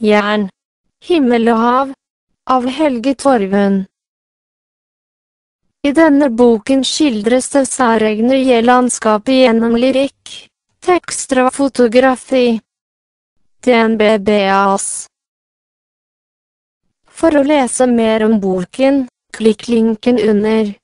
Jern, himmel og hav, av Helge Torvund. I denne boken skildres det særegne landskapet gjennom lyrikk, tekster og fotografi. DNBBAS. For å lese mer om boken, klikk linken under.